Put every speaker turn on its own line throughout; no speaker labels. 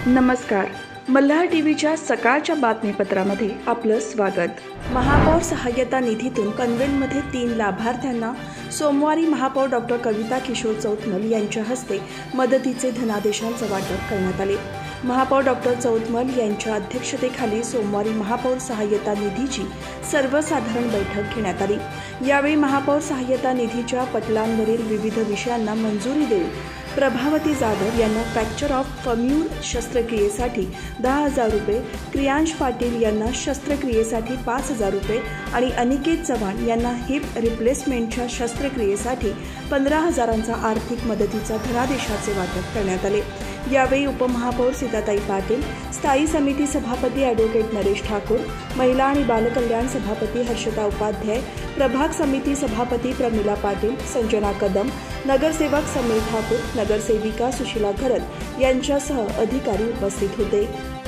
नमस्कार. मल्हार टीव्हीच्या सकाळच्या बातमीपत्रामध्ये आपलं स्वागत. महापौर सहाय्यता निधीतून पनवेलमध्ये 3 लाभार्थ्यांना सोमवारी महापौर डॉक्टर कविता किशोर चौतमल यांच्या हस्ते मदतीचे धनादेशांचे वाटप करण्यात आले. महापौर डॉक्टर चौतमल यांच्या अध्यक्षतेखाली सोमवारी महापौर सहाय्यता निधीची सर्वसाधारण बैठक घेण्यात आली. यावेळी महापौर सहाय्यता निधीच्या पटलांवरील विविध विषयांना मंजुरी देऊन प्रभावती जाधव यांना फ्रॅक्चर ऑफ फम्यूर शस्त्रक्रियेसाठी 10,000 रुपये, क्रियांश पाटील यांना शस्त्रक्रियेसाठी 5,000 रुपये आणि अनिकेत चव्हाण यांना हिप रिप्लेसमेंटच्या शस्त्रक्रियेसाठी 15,000चा आर्थिक मदतीचा धनादेशाचे वाटप करण्यात आले. यावेळी उपमहापौर सीताताई पाटील, स्थायी समिती सभापती ॲडव्होकेट नरेश ठाकूर, महिला आणि बालकल्याण सभापती हर्षदा उपाध्याय, प्रभाग समिती सभापती प्रमिला पाटील, संजना कदम, नगरसेवक समीर ठाकूर, नगरसेविका सुशीला घरत यांच्यासह अधिकारी उपस्थित होते.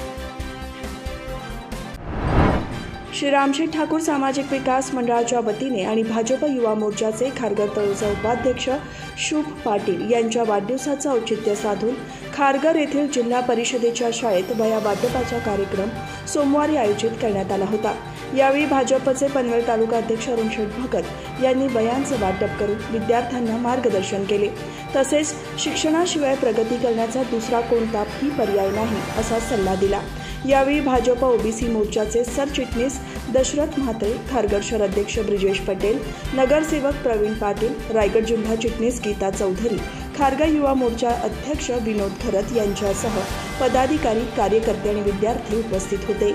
श्री रामशेठ ठाकूर सामाजिक विकास मंडळाच्या वतीने आणि भाजप युवा मोर्चाचे खारघर तळोजा उपाध्यक्ष शुभ पाटील यांच्या वाढदिवसाचं औचित्य साधून खारघर येथील जिल्हा परिषदेच्या शाळेत वह्या वाटपाचा कार्यक्रम सोमवारी आयोजित करण्यात आला होता. यावेळी भाजपचे पनवेल तालुका अध्यक्ष अरुण शेठ भगत यांनी वह्यांचं वाटप करून विद्यार्थ्यांना मार्गदर्शन केले. तसेच शिक्षणाशिवाय प्रगती करण्याचा दुसरा कोणताही पर्याय नाही असा सल्ला दिला. यावेळी भाजप ओबीसी मोर्चाचे सरचिटणीस दशरथ म्हात्रे, खारघर शहर अध्यक्ष ब्रिजेश पटेल, नगरसेवक प्रवीण पाटील, रायगड जिल्हा चिटणीस गीता चौधरी, खारघर युवा मोर्चा अध्यक्ष विनोद खरत यांच्यासह पदाधिकारी, कार्यकर्ते आणि विद्यार्थी उपस्थित होते.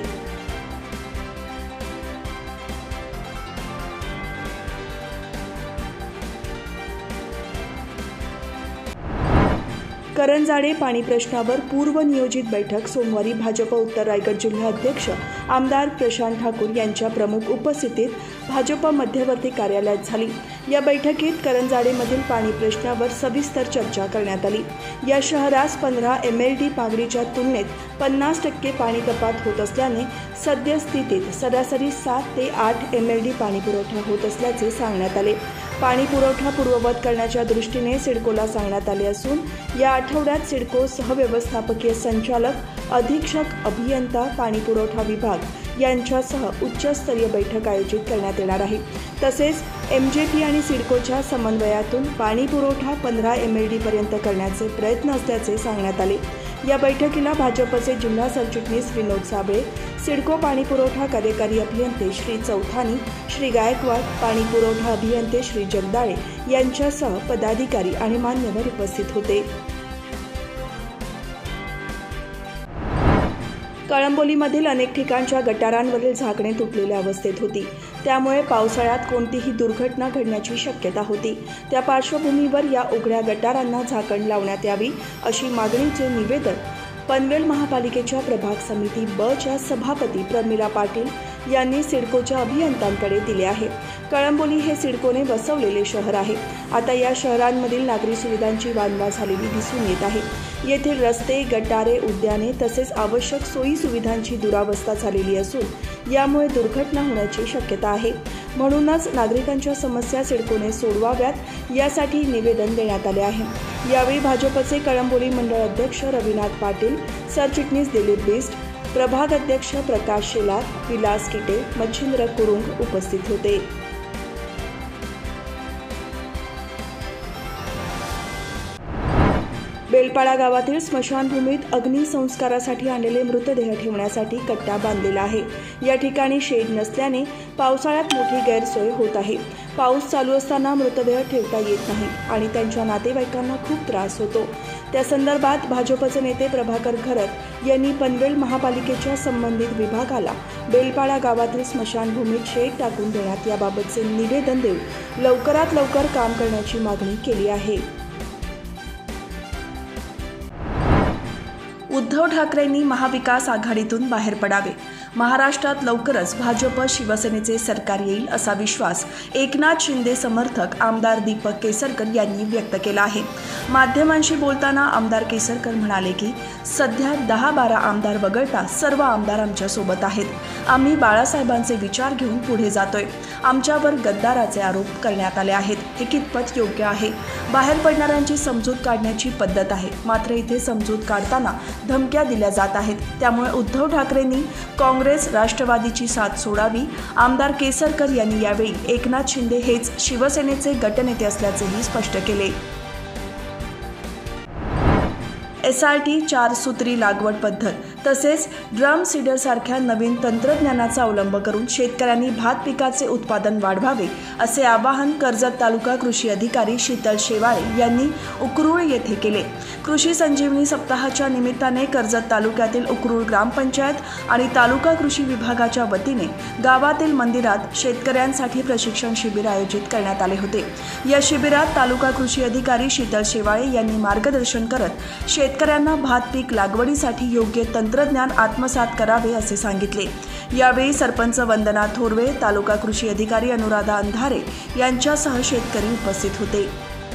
करंजाडे पाणी प्रश्नावर पूर्वनियोजित बैठक सोमवारी भाजप उत्तर रायगड जिल्हा अध्यक्ष आमदार प्रशांत ठाकूर यांच्या प्रमुख उपस्थितीत भाजप मध्यवर्ती कार्यालयात झाली. या बैठकीत करंजाडेमधील पाणी प्रश्नावर सविस्तर चर्चा करण्यात आली. या शहरास 15 MLD पागडीच्या तुलनेत 50% पाणी कपात होत असल्याने सद्यस्थितीत सरासरी 7 ते 8 MLD पाणी पुरवठा होत असल्याचे सांगण्यात आले. पाणी पुरवठा पूर्ववत करण्याच्या दृष्टीने सिडकोला सांगण्यात आले असून या आठवड्यात सिडको सहव्यवस्थापकीय संचालक, अधीक्षक अभियंता, पाणी पुरवठा विभाग यांच्यासह उच्चस्तरीय बैठक आयोजित करण्यात येणार आहे. तसेच MJP आणि सिडकोच्या समन्वयातून पाणी पुरवठा 15 MLD पर्यंत करण्याचे प्रयत्न असल्याचे सांगण्यात आले. या बैठकीला भाजपचे जिल्हा सरचिटणीस विनोद साबळे, सिडको पाणी पुरवठा कार्यकारी अभियंते श्री चौथानी, श्री गायकवाड, पाणी पुरवठा अभियंते श्री जगदाळे यांच्यासह पदाधिकारी आणि मान्यवर उपस्थित होते. कळंबोलीमधील अनेक ठिकाणच्या गटारांवरील झाकणे तुटलेल्या अवस्थेत होती. त्यामुळे पावसाळ्यात कोणतीही दुर्घटना घडण्याची शक्यता होती. त्या पार्श्वभूमीवर या उघड्या गटारांना झाकण लावण्यात यावी अशी मागणीचे निवेदन पनवेल महापालिकेच्या प्रभाग समिती बच्या सभापती प्रमिला पाटील यांनी सिडकोच्या अभियंत्यांकडे दिले आहे. कळंबोली हे सिडकोने वसवलेले शहर आहे. आता या शहरांमधील नागरी सुविधांची वानवा झालेली दिसून येत आहे. येथील रस्ते, गटारे, उद्याने तसेच आवश्यक सोयी सुविधांची दुरावस्था झालेली असून यामुळे दुर्घटना होण्याची शक्यता आहे. म्हणूनच नागरिकांच्या समस्या सिडकोने सोडवाव्यात यासाठी निवेदन देण्यात आले आहे. यावेळी भाजपचे कळंबोली मंडळ अध्यक्ष रविनाथ पाटील, सरचिटणीस दिलीप बिस्ट, प्रभाग अध्यक्ष प्रकाश शेलार, विलास किटे, मच्छिंद्र कुरुंग उपस्थित होते. बेलपाडा गावातील स्मशानभूमीत अग्निसंस्कारासाठी आणलेले मृतदेह ठेवण्यासाठी कट्टा बांधलेला आहे. या ठिकाणी शेड नसल्याने पावसाळ्यात मोठी गैरसोय होत आहे. पाऊस चालू असताना मृतदेह ठेवता येत नाही आणि त्यांच्या नातेवाईकांना खूप त्रास होतो. त्या संदर्भात भाजपचे नेते प्रभाकर घरत यांनी पनवेल महापालिकेच्या संबंधित विभागाला बेलपाडा गावातील स्मशानभूमीत शेड टाकून देण्यात याबाबतचे निवेदन देऊन लवकरात लवकर काम करण्याची मागणी केली आहे. उद्धव ठाकरेंनी महाविकास आघाडीतून बाहेर पडावे. महाराष्ट्रात लवकरच भाजप शिवसेनेचे सरकार येईल असा विश्वास एकनाथ शिंदे समर्थक आमदार दीपक केसरकर यांनी व्यक्त केला आहे। माध्यमांशी बोलताना आमदार केसरकर म्हणाले की सध्या 10-12 आमदार वगळता सर्व आमदार आमच्या सोबत आहेत। आम्ही बाळासाहेबांचे विचार घेऊन पुढे जातोय। आमच्यावर गद्दाराचे आरोप करण्यात आले आहेत, हे कितपत योग्य आहे? बाहेर पडणाऱ्यांची समजूत काढण्याची पद्धत आहे, मात्र इथे समजूत काढताना धमक्या दिल्या जात आहेत। त्यामुळे उद्धव ठाकरेंनी काँग्रेस राष्ट्रवादीची साथ सोडावी। आमदार केसरकर यांनी यावेळी एकनाथ शिंदे हेच शिवसेनेचे गटनेते असल्याचेही स्पष्ट केले। SRT 4 सूत्री लागवड पद्धत तसेच ड्रम सीडर सारख्या नवीन तंत्रज्ञानाचा अवलंब करून शेतकऱ्यांनी भात पिकाचे उत्पादन वाढवावे असे आवाहन कर्जत तालुका कृषी अधिकारी शीतल शेवाळे यांनी उकरूळ येथे केले। कृषी संजीवनी सप्ताहाच्या निमित्ताने कर्जत तालुक्यातील उकरूळ ग्रामपंचायत आणि तालुका कृषी विभागाच्या वतीने गावातील मंदिरात शेतकऱ्यांसाठी प्रशिक्षण शिबिर आयोजित करण्यात आले होते। या शिबिरात तालुका कृषी अधिकारी शीतल शेवाळे यांनी मार्गदर्शन करत शेतकऱ्यांना भात पीक लागवडीसाठी योग्य तंत्रज्ञान आत्मसात करावे असे सांगितले। यावेळी सरपंच वंदना थोरवे, तालुका कृषी अधिकारी अनुराधा अंधारे यांच्यासह शेतकरी उपस्थित होते।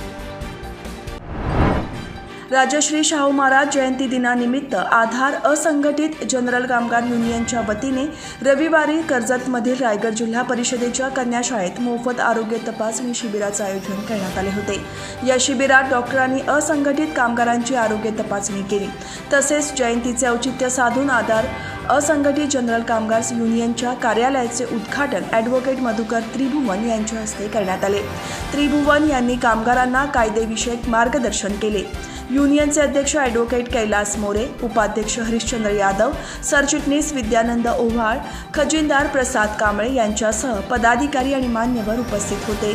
राजश्री शाहू महाराज जयंती दिनानिमित्त आधार असंघटित जनरल कामगार युनियनच्या वतीने रविवारी कर्जतमधील रायगड जिल्हा परिषदेच्या कन्याशाळेत मोफत आरोग्य तपासणी शिबिराचे आयोजन करण्यात आले होते। या शिबिरात डॉक्टरांनी असंघटित कामगारांची आरोग्य तपासणी केली। तसेच जयंतीचे औचित्य साधून आधार असंघटित जनरल कामगार युनियनच्या कार्यालयाचे उद्घाटन ॲडव्होकेट मधुकर त्रिभुवन यांच्या हस्ते करण्यात आले। त्रिभुवन यांनी कामगारांना कायदेविषयक मार्गदर्शन केले। युनियनचे अध्यक्ष ॲडव्होकेट कैलास मोरे, उपाध्यक्ष हरिश्चंद्र यादव, सरचिटणीस विद्यानंद ओव्हाळ, खजिनदार प्रसाद कांबळे यांच्यासह पदाधिकारी आणि मान्यवर उपस्थित होते।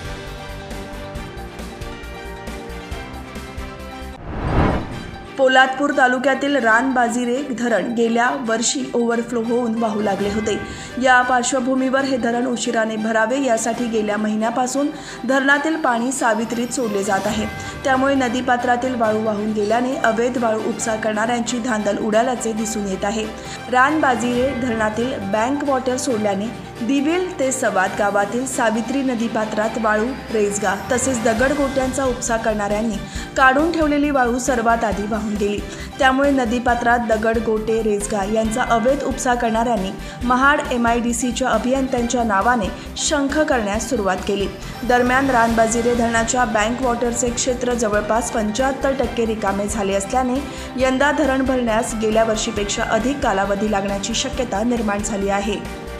पोलादपूर तालुक्यातील रानबाजिरे धरण गेल्या वर्षी ओव्हरफ्लो होऊन वाहू लागले होते। या पार्श्वभूमीवर हे धरण उशिराने भरावे यासाठी गेल्या महिन्यापासून धरणातील पाणी सावित्रीत सोडले जात आहे। त्यामुळे नदीपात्रातील वाळू वाहून गेल्याने अवैध वाळू उपसा करणाऱ्यांची धांदल उडाल्याचे दिसून येत आहे। रानबाजिरे धरणातील बँक वॉटर सोडल्याने दिवेल ते सवाद गावातील सावित्री नदीपात्रात वाळू, रेजगा तसेच दगडगोट्यांचा उपसा करणाऱ्यांनी काढून ठेवलेली वाळू सर्वात आधी वाहून गेली। त्यामुळे नदीपात्रात दगडगोटे, रेजगा यांचा अवैध उपसा करणाऱ्यांनी महाड MIDCच्या अभियंत्यांच्या नावाने शंख करण्यास सुरुवात केली। दरम्यान रानबाजिरे धरणाच्या बँक वॉटरचे क्षेत्र जवळपास 75% रिकामे झाले असल्याने यंदा धरण भरण्यास गेल्या वर्षीपेक्षा अधिक कालावधी लागण्याची शक्यता निर्माण झाली आहे।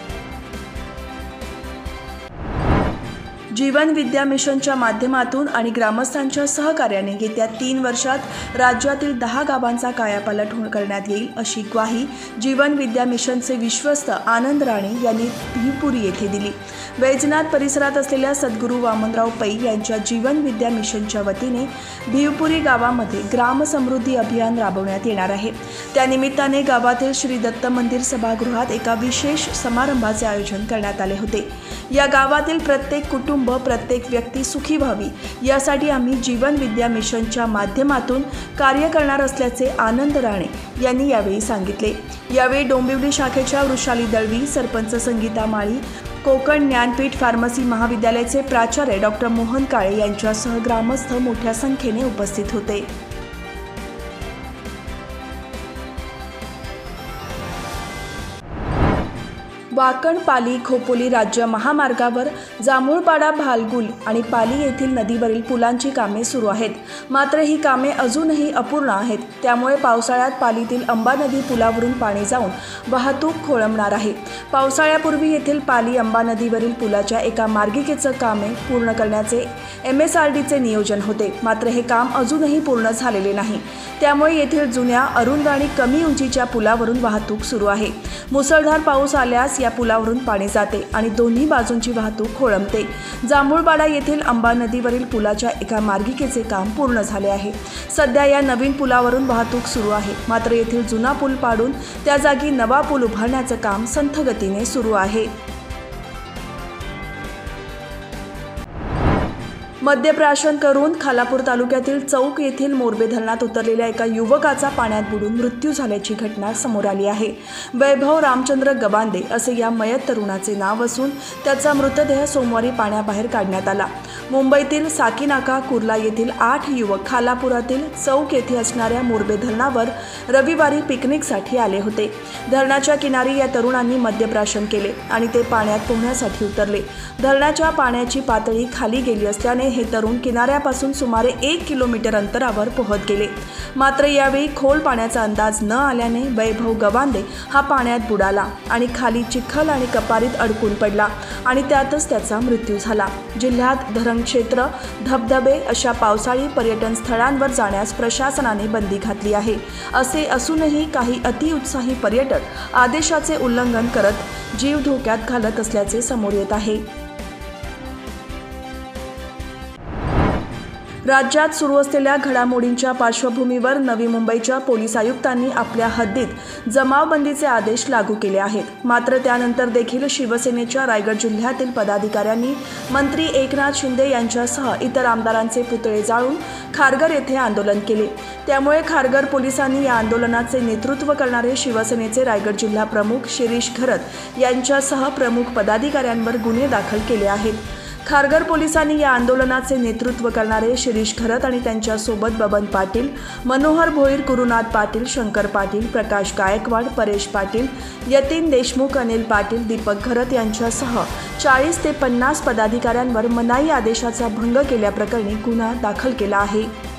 जीवन विद्या मिशनच्या माध्यमातून आणि ग्रामस्थांच्या सहकार्याने येत्या 3 वर्षात राज्यातील 10 गावांचा कायापालट करण्यात येईल अशी ग्वाही जीवन विद्या मिशनचे विश्वस्त आनंद राणे यांनी भिवपुरी येथे दिली। वैजनाथ परिसरात असलेल्या सद्गुरू वामनराव पै यांच्या जीवन विद्या मिशनच्या वतीने भिवपुरी गावामध्ये ग्राम समृद्धी अभियान राबवण्यात येणार आहे। त्यानिमित्ताने गावातील श्री दत्त मंदिर सभागृहात एका विशेष समारंभाचे आयोजन करण्यात आले होते। या गावातील प्रत्येक कुटुंब, प्रत्येक व्यक्ती सुखी व्हावी यासाठी आम्ही जीवन विद्या मिशनच्या माध्यमातून कार्य करणार असल्याचे आनंद राणे यांनी यावेळी सांगितले। यावेळी डोंबिवली शाखेच्या वृषाली दळवी, सरपंच संगीता माळी, कोकण ज्ञानपीठ फार्मसी महाविद्यालयाचे प्राचार्य डॉ. मोहन काळे यांच्यासह ग्रामस्थ मोठ्या संख्येने उपस्थित होते। वाकण पाली खोपोली राज्य महामार्गावर जांभूळपाडा भालगुल आणि पाली येथील नदीवरील पुलांची कामे सुरू आहेत। मात्र ही कामे अजूनही अपूर्ण आहेत। त्यामुळे पावसाळ्यात पालीतील अंबा नदी पुलावरून पाणी जाऊन वाहतूक खोळंबणार आहे। पावसाळ्यापूर्वी येथील पाली अंबा नदीवरील पुलाच्या एका मार्गिकेचे कामे पूर्ण करण्याचे MSRDचे नियोजन होते। मात्र हे काम अजूनही पूर्ण झालेले नाही। त्यामुळे येथील जुन्या अरुंद आणि कमी उंचीच्या पुलावरून वाहतूक सुरू आहे। मुसळधार पाऊस आल्यास या पुलावरून पाणी जाते आणि दोन्ही बाजूंची वाहतूक खोळंबते। जांभूळपाडा येथील अंबा नदीवरील पुलाच्या एका मार्गिकेचे काम पूर्ण झाले आहे। सध्या या नवीन पुलावरून वाहतूक सुरू आहे। मात्र येथील जुना पूल पाडून त्या जागी नवा पूल उभारण्याचे काम संथ गतीने सुरू आहे। मद्यप्राशन करून खालापूर तालुक्यातील चौक येथील मोरबे धरणात उतरलेल्या एका युवकाचा पाण्यात बुडून मृत्यू झाल्याची घटना समोर आली आहे। वैभव रामचंद्र गबांदे असे या मयत तरुणाचे नाव असून त्याचा मृतदेह सोमवारी पाण्याबाहेर काढण्यात आला। मुंबईतील साकीनाका कुर्ला येथील 8 युवक खालापुरातील चौक येथे असणाऱ्या मोरबे धरणावर रविवारी पिकनिकसाठी आले होते। धरणाच्या किनारी या तरुणांनी मद्यप्राशन केले आणि ते पाण्यात पोहण्यासाठी उतरले। धरणाच्या पाण्याची पातळी खाली गेली असल्याने हे तरुण किनाऱ्यापासून सुमारे 1 किलोमीटर अंतरावर पोहत गेले। मात्र यावेळी खोल पाण्याचा अंदाज न आल्याने वैभव गबांदे हा पाण्यात बुडाला आणि खाली चिखल आणि कपारीत अडकून पडला आणि त्यातच त्याचा मृत्यू झाला। जिल्ह्यात धरणक्षेत्र, धबधबे अशा पावसाळी पर्यटन स्थळांवर जाण्यास प्रशासनाने बंदी घातली आहे। असे असूनही काही अतिउत्साही पर्यटक आदेशाचे उल्लंघन करत जीव धोक्यात घालत असल्याचे समोर येत आहे। राज्यात सुरू असलेल्या घडामोडींच्या पार्श्वभूमीवर नवी मुंबईच्या पोलीस आयुक्तांनी आपल्या हद्दीत जमावबंदीचे आदेश लागू केले आहेत। मात्र त्यानंतर देखील शिवसेनेच्या रायगड जिल्ह्यातील पदाधिकाऱ्यांनी मंत्री एकनाथ शिंदे यांच्यासह इतर आमदारांचे पुतळे जाळून खारघर येथे आंदोलन केले। त्यामुळे खारघर पोलिसांनी या आंदोलनाचे नेतृत्व करणारे शिवसेनेचे रायगड जिल्हा प्रमुख शिरीष घरत यांच्यासह प्रमुख पदाधिकाऱ्यांवर गुन्हे दाखल केले आहेत। खारघर पोलिसांनी या आंदोलनाचे नेतृत्व करणारे शिरीष घरत आणि त्यांच्यासोबत बबन पाटील, मनोहर भोईर, गुरुनाथ पाटील, शंकर पाटील, प्रकाश गायकवाड, परेश पाटील, यतीन देशमुख, अनिल पाटील, दीपक घरत यांच्यासह 40 ते 50 पदाधिकाऱ्यांवर मनाई आदेशाचा भंग केल्याप्रकरणी गुन्हा दाखल केला आहे।